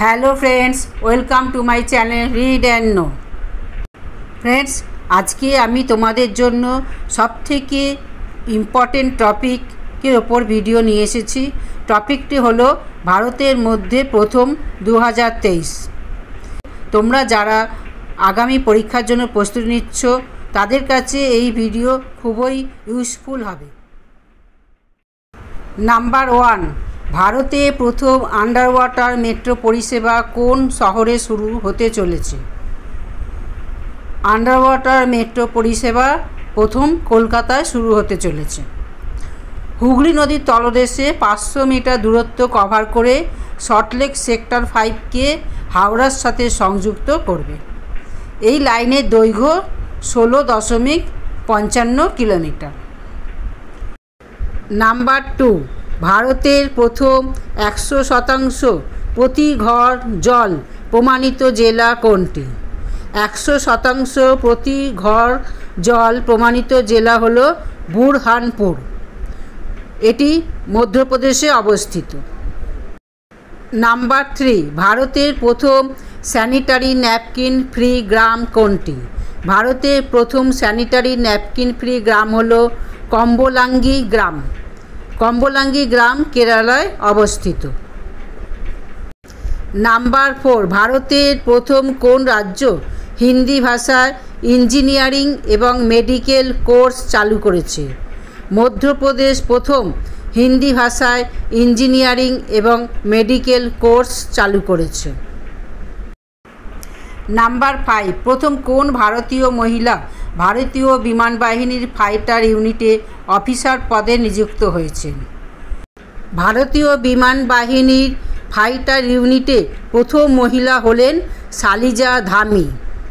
Hello friends, welcome to my channel read and know. Friends, আজকে আমি তোমাদের জন্য সবথেকে ইম্পর্টেন্ট টপিকের ওপর ভিডিও নিয়ে এসেছি। টপিকটি হলো ভারতের মধ্যে প্রথম 2023। তোমরা যারা আগামী পরীক্ষার জন্য প্রস্তুতি নিচ্ছ তাদের কাছে এই ভিডিও খুবই ইউজফুল হবে। নাম্বার 1, ভারতে প্রথম আন্ডার ওয়াটার মেট্রো পরিষেবা কোন শহরে শুরু হতে চলেছে? আন্ডার ওয়াটার মেট্রো পরিষেবা প্রথম কলকাতায় শুরু হতে চলেছে। হুগলি নদীর তলদেশে 500 মিটার দূরত্ব কভার করে সল্টলেক সেক্টর 5কে হাওড়ার সাথে সংযুক্ত করবে। এই লাইনের দৈর্ঘ্য 16.55 কিলোমিটার। নাম্বার 2, ভারতের প্রথম 100% প্রতি ঘর জল প্রমাণিত জেলা কোনটি? 100% প্রতি ঘর জল প্রমাণিত জেলা হলো বুরহানপুর। এটি মধ্যপ্রদেশে অবস্থিত। নাম্বার 3, ভারতের প্রথম স্যানিটারি ন্যাপকিন ফ্রি গ্রাম কোনটি? ভারতের প্রথম স্যানিটারি ন্যাপকিন ফ্রি গ্রাম হলো কম্বোলাঙ্গি গ্রাম। কম্বোলাঙ্গি গ্রাম কেরালায় অবস্থিত। নাম্বার 4, ভারতের প্রথম কোন রাজ্য হিন্দি ভাষায় ইঞ্জিনিয়ারিং এবং মেডিকেল কোর্স চালু করেছে? মধ্যপ্রদেশ প্রথম হিন্দি ভাষায় ইঞ্জিনিয়ারিং এবং মেডিকেল কোর্স চালু করেছে। নাম্বার 5, প্রথম কোন ভারতীয় মহিলা ভারতীয় বিমান বাহিনীর ফাইটার ইউনিটে অফিসার পদে নিযুক্ত হয়েছেন? ভারতীয় বিমান বাহিনীর ফাইটার ইউনিটে প্রথম মহিলা হলেন শালিজা ধামি।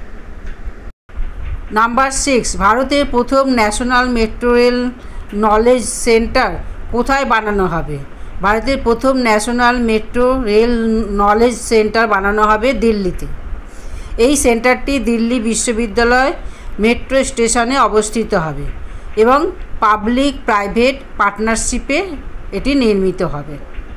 নাম্বার 6, ভারতের প্রথম national metro rail knowledge centre কোথায় বানানো হবে? ভারতের প্রথম national metro rail knowledge centre বানানো হবে দিল্লিতে। এই সেন্টারটি দিল্লি বিশ্ববিদ্যালয় মেট্রো স্টেশনে অবস্থিত হবে এবং পাবলিক প্রাইভেট পার্টনারশিপে এটি নির্মিত হবে।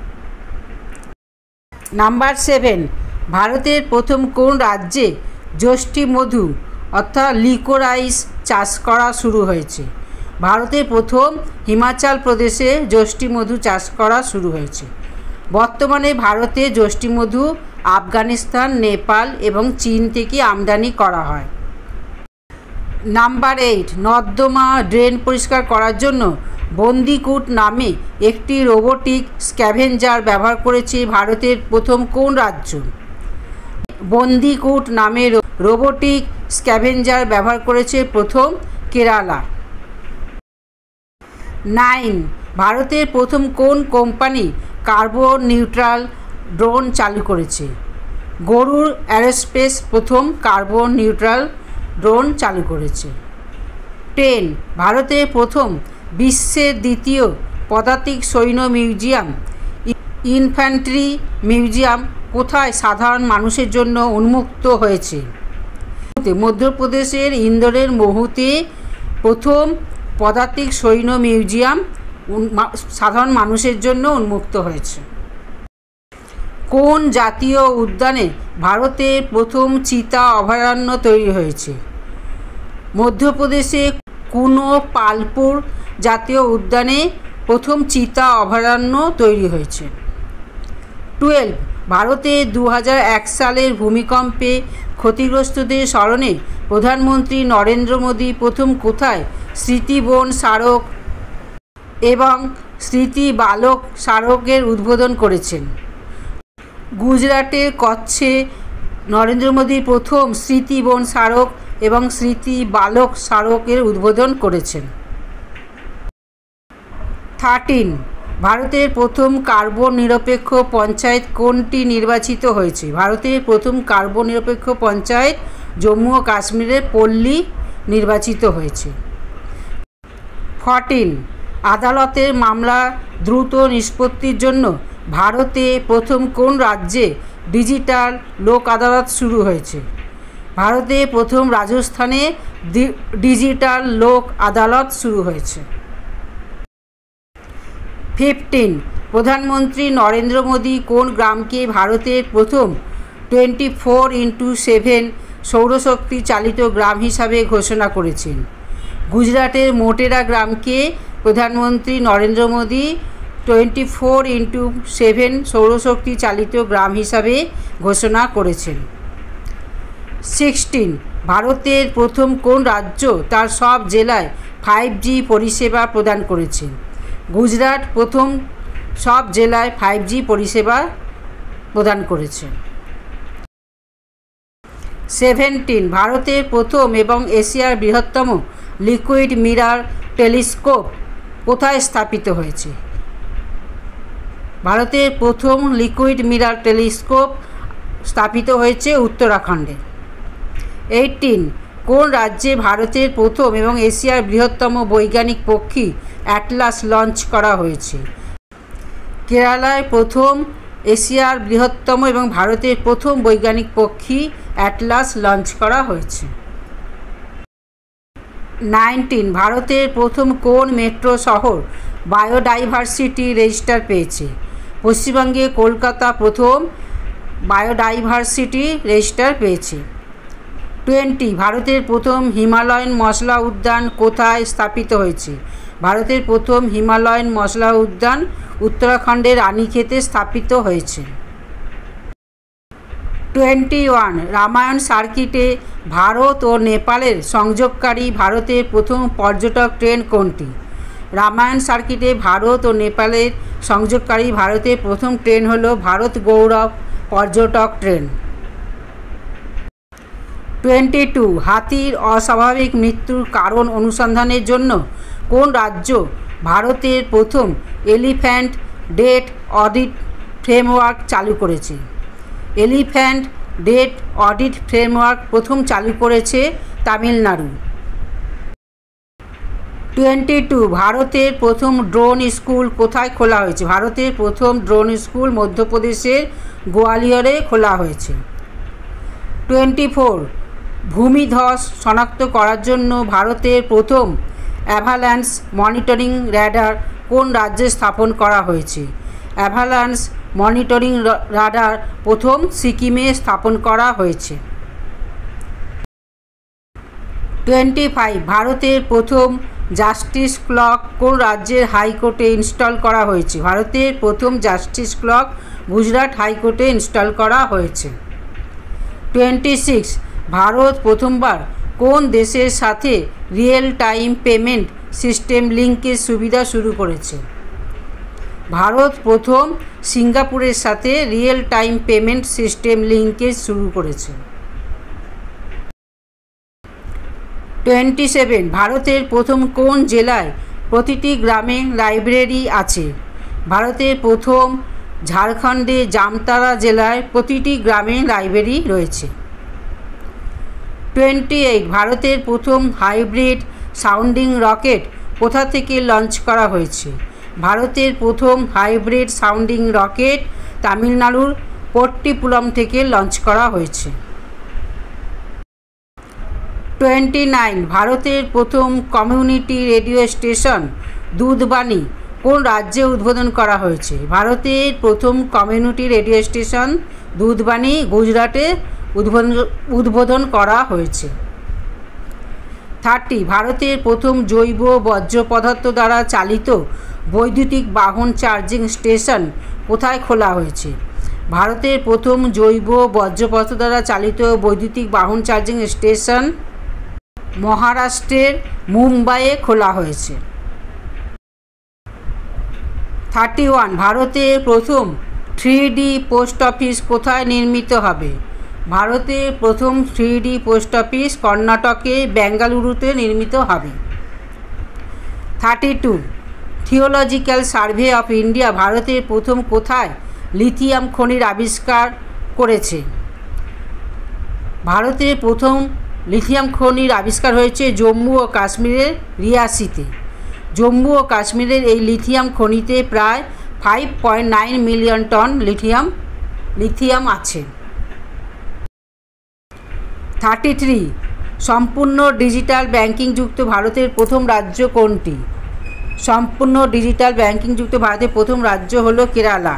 নাম্বার 7, ভারতের প্রথম কোন রাজ্যে যষ্টি মধু অর্থাৎ লিকোরাইস চাষ করা শুরু হয়েছে? ভারতের প্রথম হিমাচল প্রদেশে যষ্টি মধু চাষ করা শুরু হয়েছে। বর্তমানে ভারতে যষ্টি মধু আফগানিস্তান, নেপাল এবং চীন থেকে আমদানি করা হয়। নাম্বার 8, নর্দমা ড্রেন পরিষ্কার করার জন্য বন্দিকুট নামে একটি রোবোটিক স্ক্যাভেঞ্জার ব্যবহার করেছে ভারতের প্রথম কোন রাজ্য? বন্দিকুট নামে রোবোটিক স্ক্যাভেঞ্জার ব্যবহার করেছে প্রথম কেরালা। 9, ভারতের প্রথম কোন কোম্পানি কার্বন নিউট্রাল ড্রোন চালু করেছে? গরুড় অ্যারোস্পেস প্রথম কার্বন নিউট্রাল ড্রোন চালু করেছে। 10, ভারতের প্রথম বিশ্বের দ্বিতীয় পদাতিক সৈন্য মিউজিয়াম ইনফ্যান্ট্রি মিউজিয়াম কোথায় সাধারণ মানুষের জন্য উন্মুক্ত হয়েছে? মধ্যপ্রদেশের ইন্দোরের মহুতে প্রথম পদাতিক সৈন্য মিউজিয়াম সাধারণ মানুষের জন্য উন্মুক্ত হয়েছে। কোন জাতীয় উদ্যানে ভারতের প্রথম চিতা অভয়ারণ্য তৈরি হয়েছে? মধ্যপ্রদেশে কুনো পালপুর জাতীয় উদ্যানে প্রথম চিতা অভয়ারণ্য তৈরি হয়েছে। 12, ভারতে 2001 সালের ভূমিকম্পে ক্ষতিগ্রস্তদের স্মরণে প্রধানমন্ত্রী নরেন্দ্র মোদী প্রথম কোথায় স্মৃতিবন স্মারক এবং স্মৃতি বালক স্মারকের উদ্বোধন করেছেন? গুজরাটের কচ্ছে নরেন্দ্র মোদী প্রথম স্মৃতিবন স্মারক এবং স্মৃতি বালক স্মারকের উদ্বোধন করেছেন। 13, ভারতের প্রথম কার্বন নিরপেক্ষ পঞ্চায়েত কোনটি নির্বাচিত হয়েছে? ভারতের প্রথম কার্বন নিরপেক্ষ পঞ্চায়েত জম্মু ও কাশ্মীরের পল্লী নির্বাচিত হয়েছে। 14, আদালতের মামলা দ্রুত নিষ্পত্তির জন্য ভারতে প্রথম কোন রাজ্যে ডিজিটাল লোক আদালত শুরু হয়েছে? ভারতে প্রথম রাজস্থানে ডিজিটাল লোক আদালত শুরু হয়েছে। 15, প্রধানমন্ত্রী নরেন্দ্র মোদী কোন গ্রামকে ভারতের প্রথম 24x7 সৌরশক্তি চালিত গ্রাম হিসাবে ঘোষণা করেছেন? গুজরাটের মোটেরা গ্রামকে প্রধানমন্ত্রী নরেন্দ্র মোদী 24x7 সৌরশক্তি চালিত গ্রাম হিসাবে ঘোষণা করেছেন। 16. ভারতের প্রথম কোন রাজ্য তার সব জেলায় 5G পরিষেবা প্রদান করেছে? গুজরাট প্রথম সব জেলায় 5G পরিষেবা প্রদান করেছে। 17. ভারতের প্রথম এবং এশিয়ার বৃহত্তম লিকুইড মিরর টেলিস্কোপ কোথায় স্থাপিত হয়েছে? ভারতের প্রথম লিকুইড মিরর টেলিস্কোপ স্থাপিত হয়েছে উত্তরাখণ্ডে। 18. কোন রাজ্যে ভারতের প্রথম এবং এশিয়ার বৃহত্তম বৈজ্ঞানিক পক্ষী অ্যাটলাস লঞ্চ করা হয়েছে? কেরালায় প্রথম, এশিয়ার বৃহত্তম এবং ভারতের প্রথম বৈজ্ঞানিক পক্ষী অ্যাটলাস লঞ্চ করা হয়েছে। 19. ভারতের প্রথম কোন মেট্রো শহর বায়োডাইভার্সিটি রেজিস্টার পেয়েছে? পশ্চিমবঙ্গে কলকাতা প্রথম বায়োডাইভার্সিটি রেজিস্টার পেয়েছে। 20. ভারতের প্রথম হিমালয়ান মশলা উদ্যান কোথায় স্থাপিত হয়েছে? ভারতের প্রথম হিমালয়ান মশলা উদ্যান উত্তরাখণ্ডের রানীক্ষেতে স্থাপিত হয়েছে। 21. রামায়ণ সার্কিটে ভারত ও নেপালের সংযোগকারী ভারতের প্রথম পর্যটক ট্রেন কোনটি? রামায়ণ সার্কিটে ভারত ও নেপালের সংযোগকারী ভারতের প্রথম ট্রেন হল ভারত গৌরব পর্যটক ট্রেন। 22. হাতির অস্বাভাবিক মৃত্যুর কারণ অনুসন্ধানের জন্য কোন রাজ্য ভারতের প্রথম এলিফ্যান্ট ডেথ অডিট ফ্রেমওয়ার্ক চালু করেছে? এলিফ্যান্ট ডেথ অডিট ফ্রেমওয়ার্ক প্রথম চালু করেছে তামিলনাড়ু। 22. ভারতের প্রথম ড্রোন স্কুল কোথায় খোলা হয়েছে? ভারতের প্রথম ড্রোন স্কুল মধ্যপ্রদেশের গোয়ালিয়রে খোলা হয়েছে। 24. ভূমিধস শনাক্ত করার জন্য ভারতের প্রথম অ্যাভালান্স মনিটরিং রাডার কোন রাজ্যে স্থাপন করা হয়েছে? অ্যাভালান্স মনিটরিং রাডার প্রথম সিকিমে স্থাপন করা হয়েছে। 25. ভারতের প্রথম জাস্টিস ক্লক কোন রাজ্যের হাইকোর্টে ইনস্টল করা হয়েছে? ভারতের প্রথম জাস্টিস ক্লক গুজরাট হাইকোর্টে ইনস্টল করা হয়েছে। 26. ভারত প্রথমবার কোন দেশের সাথে রিয়েল টাইম পেমেন্ট সিস্টেম লিঙ্কের সুবিধা শুরু করেছে? ভারত প্রথম সিঙ্গাপুরের সাথে real time payment system linkage শুরু করেছে। 27. ভারতের প্রথম কোন জেলায় প্রতিটি গ্রামে লাইব্রেরি আছে? ভারতের প্রথম ঝাড়খণ্ডে জামতারা জেলায় প্রতিটি গ্রামে লাইব্রেরি রয়েছে। 28. ভারতের প্রথম হাইব্রিড সাউন্ডিং রকেট কোথা থেকে লঞ্চ করা হয়েছে? ভারতের প্রথম হাইব্রিড সাউন্ডিং রকেট তামিলনাড়ুর পট্টিপুলম থেকে লঞ্চ করা হয়েছে। 29. ভারতের প্রথম কমিউনিটি রেডিও স্টেশন দুধবাণী কোন রাজ্যে উদ্বোধন করা হয়েছে? ভারতের প্রথম কমিউনিটি রেডিও স্টেশন দুধবাণী গুজরাটে উদ্বোধন করা হয়েছে। 30. ভারতের প্রথম জৈব বর্জ্য পদার্থ দ্বারা চালিত বৈদ্যুতিক বাহন চার্জিং স্টেশন কোথায় খোলা হয়েছে? ভারতের প্রথম জৈব বর্জ্য পদার্থ দ্বারা চালিত বৈদ্যুতিক বাহন চার্জিং স্টেশন মহারাষ্ট্রের মুম্বাইয়ে খোলা হয়েছে। 31. ভারতের প্রথম 3D পোস্ট অফিস কোথায় নির্মিত হবে? ভারতের প্রথম 3D পোস্ট অফিস কর্ণাটকে বেঙ্গালুরুতে নির্মিত হবে। 32. থিওলজিক্যাল সার্ভে অফ ইন্ডিয়া ভারতের প্রথম কোথায় লিথিয়াম খনির আবিষ্কার করেছে? ভারতের প্রথম লিথিয়াম খনির আবিষ্কার হয়েছে জম্মু ও কাশ্মীরের রিয়াসিতে। জম্মু ও কাশ্মীরের এই লিথিয়াম খনিতে প্রায় 5.9 মিলিয়ন টন লিথিয়াম আছে। 33. সম্পূর্ণ ডিজিটাল ব্যাংকিং যুক্ত ভারতের প্রথম রাজ্য কোনটি? সম্পূর্ণ ডিজিটাল ব্যাংকিংযুক্ত ভারতের প্রথম রাজ্য হল কেরালা।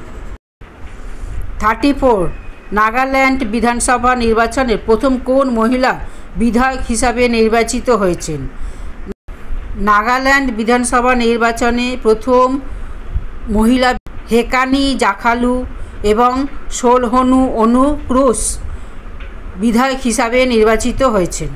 34 নাগাল্যান্ড বিধানসভা নির্বাচনে প্রথম কোন মহিলা বিধায়ক হিসাবে নির্বাচিত হয়েছেন? নাগাল্যান্ড বিধানসভা নির্বাচনে প্রথম মহিলা হেকানি জাখালু এবং সোলহনু অনুক্রোশ বিধায়ক হিসাবে নির্বাচিত হয়েছেন।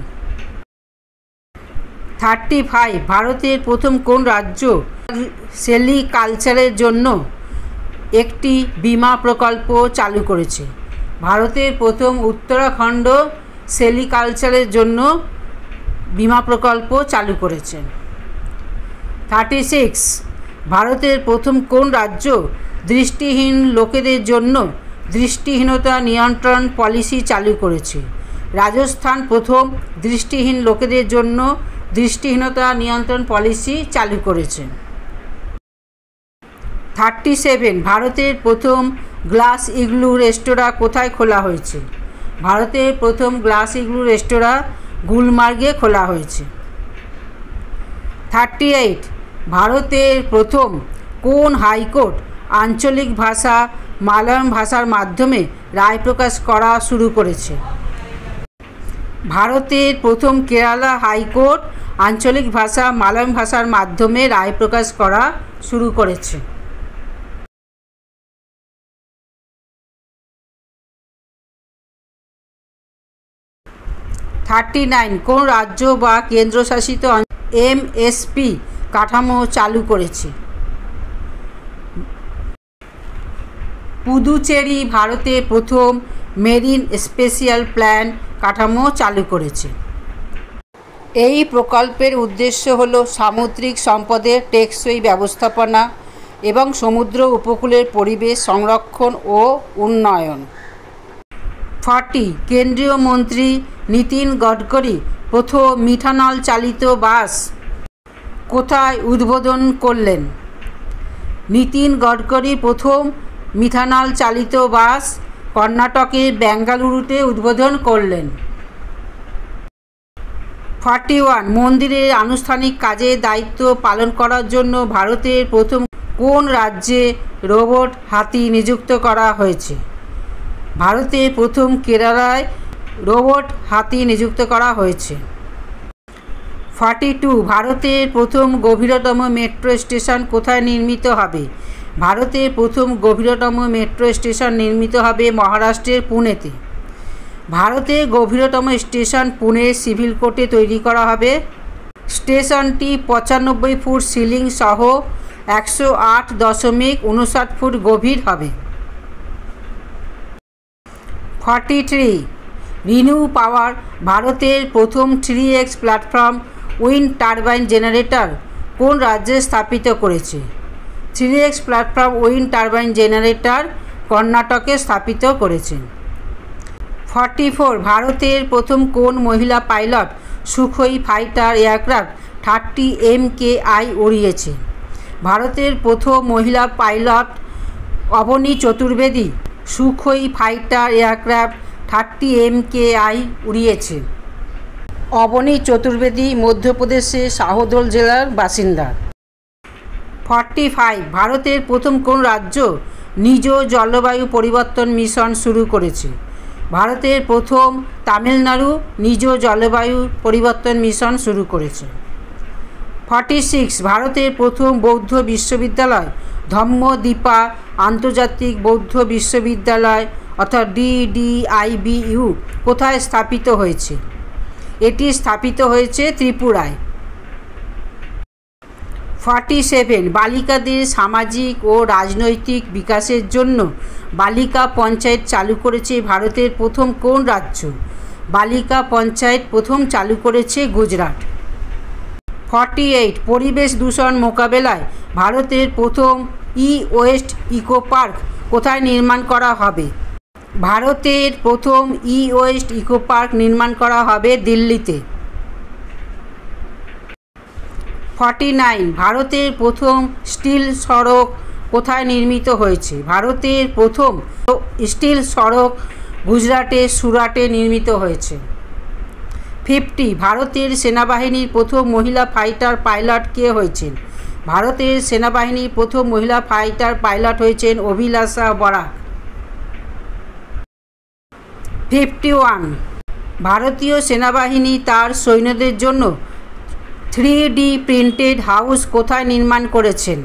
35 ভারতের প্রথম কোন রাজ্য সেরিকালচারের জন্য একটি বীমা প্রকল্প চালু করেছে? ভারতের প্রথম উত্তরাখণ্ড সেরিকালচারের জন্য বীমা প্রকল্প চালু করেছেন। 36 ভারতের প্রথম কোন রাজ্য দৃষ্টিহীন লোকেদের জন্য দৃষ্টিহীনতা নিয়ন্ত্রণ পলিসি চালু করেছে? রাজস্থান প্রথম দৃষ্টিহীন লোকেদের জন্য দৃষ্টিহীনতা নিয়ন্ত্রণ পলিসি চালু করেছে। 37 ভারতের প্রথম গ্লাস ইগলু রেস্তোরাঁ কোথায় খোলা হয়েছে? ভারতের প্রথম গ্লাস ইগলু রেস্তোরাঁ গুলমার্গে খোলা হয়েছে। 38 ভারতের প্রথম কোন হাইকোর্ট আঞ্চলিক ভাষা মালয়ালম ভাষার মাধ্যমে রায় প্রকাশ করা শুরু করেছে? ভারতের প্রথম কেরালা হাইকোর্ট আঞ্চলিক ভাষা মালয়ালম ভাষার মাধ্যমে রায় প্রকাশ করা শুরু করেছে। 39 কোন রাজ্য বা কেন্দ্রশাসিত এমএসপি কাঠামো চালু করেছে? পুদুচেরি ভারতে প্রথম মেরিন স্পেশাল প্ল্যান কাঠামো চালু করেছে। এই প্রকল্পের উদ্দেশ্য হল সামুদ্রিক সম্পদের টেকসই ব্যবস্থাপনা এবং সমুদ্র উপকূলের পরিবেশ সংরক্ষণ ও উন্নয়ন। 40 কেন্দ্রীয় মন্ত্রী নীতিন গডকরি প্রথম মিথানল চালিত বাস কোথায় উদ্বোধন করলেন? নীতিন গডকরি প্রথম মিথানল চালিত বাস কর্ণাটকের বেঙ্গালুরুতে উদ্বোধন করলেন। 41 মন্দিরের আনুষ্ঠানিক কাজে দায়িত্ব পালন করার জন্য ভারতের প্রথম কোন রাজ্যে রোবট হাতি নিযুক্ত করা হয়েছে? ভারতের প্রথম কেরালায় রোবট হাতি নিযুক্ত করা হয়েছে। 42 ভারতের প্রথম গভীরতম মেট্রো স্টেশন কোথায় নির্মিত হবে? ভারতের প্রথম গভীরতম মেট্রো স্টেশন নির্মিত হবে মহারাষ্ট্রের পুনেতে। ভারতের গভীরতম স্টেশন পুনের সিভিল কোর্টে তৈরি করা হবে। স্টেশনটি 95 ফুট সিলিং সহ 108.59 ফুট গভীর হবে। 43 রিনিউ পাওয়ার ভারতের প্রথম 3x platform wind turbine generator কোন রাজ্যে স্থাপিত করেছে? 3x platform wind turbine generator কর্ণাটকে স্থাপিত করেছেন। 44 ভারতের প্রথম কোন মহিলা pilot Sukhoi fighter aircraft 30 MKI উড়িয়েছে? ভারতের প্রথম মহিলা pilot Avani Chaturvedi Sukhoi fighter aircraft 30 MKI উড়িয়েছে। অবনী চতুর্বেদী মধ্যপ্রদেশের শাহদোল জেলার বাসিন্দা। 45 ভারতের প্রথম কোন রাজ্য নিজ জলবায়ু পরিবর্তন মিশন শুরু করেছে? ভারতের প্রথম তামিলনাড়ু নিজ জলবায়ু পরিবর্তন মিশন শুরু করেছে। 46 ভারতের প্রথম বৌদ্ধ বিশ্ববিদ্যালয় ধম্মদীপা আন্তর্জাতিক বৌদ্ধ বিশ্ববিদ্যালয় অর্থাৎ DDIBU কোথায় স্থাপিত হয়েছে? এটি স্থাপিত হয়েছে ত্রিপুরায়। 47 বালিকাদের সামাজিক ও রাজনৈতিক বিকাশের জন্য বালিকা পঞ্চায়েত চালু করেছে ভারতের প্রথম কোন রাজ্য? বালিকা পঞ্চায়েত প্রথম চালু করেছে গুজরাট। 48 পরিবেশ দূষণ মোকাবেলায় ভারতের প্রথম ওয়েস্ট ইকো পার্ক কোথায় নির্মাণ করা হবে? ভারতের প্রথম ওয়েস্ট ইকো পার্ক নির্মাণ করা হবে দিল্লিতে। 49 ভারতের প্রথম স্টিল সড়ক কোথায় নির্মিত হয়েছে? ভারতের প্রথম স্টিল সড়ক গুজরাটের সুরাটে নির্মিত হয়েছে। 50 ভারতের সেনাবাহিনীর প্রথম মহিলা ফাইটার পাইলট কে হয়েছেন? ভারতের সেনাবাহিনীর প্রথম মহিলা ফাইটার পাইলট হয়েছেন অভিলাষা বরাক। 51 ভারতীয় সেনাবাহিনী তার সৈন্যদের জন্য 3D প্রিন্টেড হাউস কোথায় নির্মাণ করেছেন?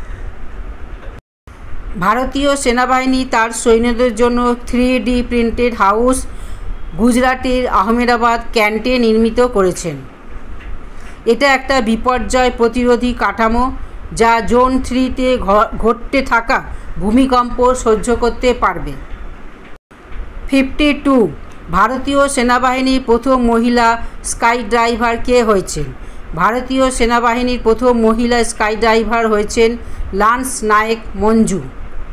ভারতীয় সেনাবাহিনী তার সৈন্যদের জন্য 3D প্রিন্টেড হাউস গুজরাটের আহমেদাবাদ ক্যান্টে নির্মিত করেছেন। এটা একটা বিপর্যয় প্রতিরোধী কাঠামো যা জোন 3-তে ঘটতে থাকা ভূমিকম্প সহ্য করতে পারবে। 52 ভারতীয় সেনাবাহিনীর প্রথম মহিলা স্কাই ড্রাইভার কে হয়েছেন? ভারতীয় সেনাবাহিনীর প্রথম মহিলা স্কাই ড্রাইভার হয়েছেন লান্স নায়েক মঞ্জু।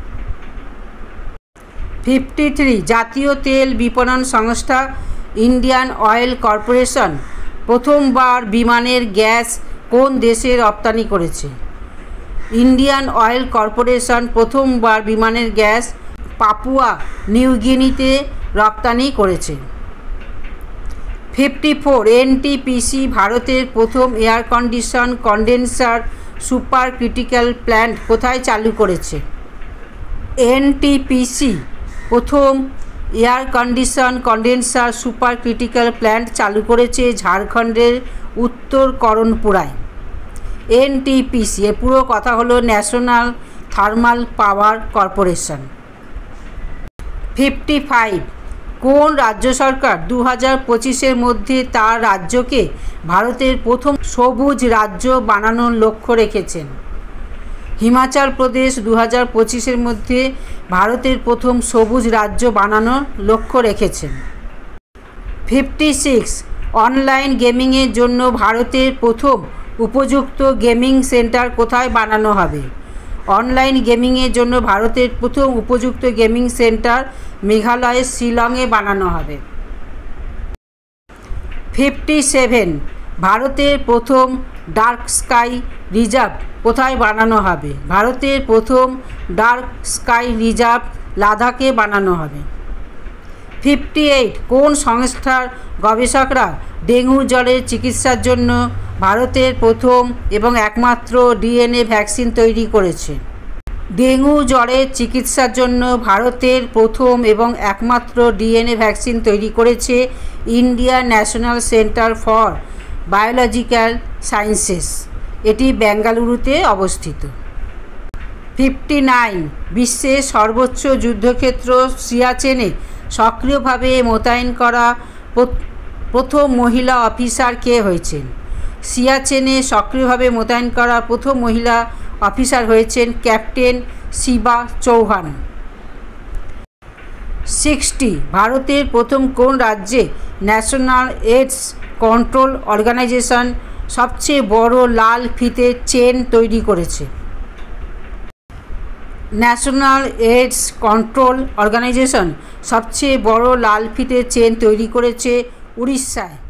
53 জাতীয় তেল বিপণন সংস্থা ইন্ডিয়ান অয়েল কর্পোরেশন প্রথমবার বিমানের গ্যাস কোন দেশে রপ্তানি করেছে? ইন্ডিয়ান অয়েল কর্পোরেশন প্রথমবার বিমানের গ্যাস পাপুয়া নিউ গিনিতে রপ্তানি করেছে। 54 এনটিপিসি ভারতের প্রথম air condition condenser super critical plant কোথায় চালু করেছে? এনটিপিসি প্রথম air condition condenser super critical plant চালু করেছে ঝাড়খণ্ডের উত্তর করণপুরায়। এনটিপিসি এর পুরো কথা হলো ন্যাশনাল থার্মাল পাওয়ার কর্পোরেশন। 55 কোন রাজ্য সরকার 2025-এর মধ্যে তার রাজ্যকে ভারতের প্রথম সবুজ রাজ্য বানানোর লক্ষ্য রেখেছেন? হিমাচল প্রদেশ 2025-এর মধ্যে ভারতের প্রথম সবুজ রাজ্য বানানোর লক্ষ্য রেখেছেন। 56 অনলাইন গেমিংয়ের জন্য ভারতের প্রথম উপযুক্ত গেমিং সেন্টার কোথায় বানানো হবে? অনলাইন গেমিংয়ের জন্য ভারতের প্রথম উপযুক্ত গেমিং সেন্টার মেঘালয়ের শিলংয়ে বানানো হবে। 57 ভারতের প্রথম ডার্ক স্কাই রিজার্ভ কোথায় বানানো হবে? ভারতের প্রথম ডার্ক স্কাই রিজার্ভ লাদাখে বানানো হবে। 58 কোন সংস্থার গবেষকরা ডেঙ্গু জ্বরের চিকিৎসার জন্য ভারতের প্রথম এবং একমাত্র ডিএনএ ভ্যাকসিন তৈরি করেছে? ডেঙ্গু জ্বরের চিকিৎসার জন্য ভারতের প্রথম এবং একমাত্র ডিএনএ ভ্যাকসিন তৈরি করেছে Indian national centre for biological sciences. এটি বেঙ্গালুরুতে অবস্থিত। 59 বিশ্বের সর্বোচ্চ যুদ্ধক্ষেত্র সিয়াচেনে সক্রিয়ভাবে মোতায়েন করা প্রথম মহিলা অফিসার কে হয়েছেন? সিয়াচেনে সক্রিয়ভাবে মোতায়েন করা প্রথম মহিলা অফিসার হয়েছেন ক্যাপ্টেন শিবা চৌহান। 60 ভারতের প্রথম কোন রাজ্যে ন্যাশনাল এইডস কন্ট্রোল অর্গানাইজেশন সবচেয়ে বড় লাল ফিতে চেন তৈরি করেছে? ন্যাশনাল এইডস কন্ট্রোল অর্গানাইজেশন সবচেয়ে বড় লাল ফিতে চেন তৈরি করেছে উড়িষ্যায়।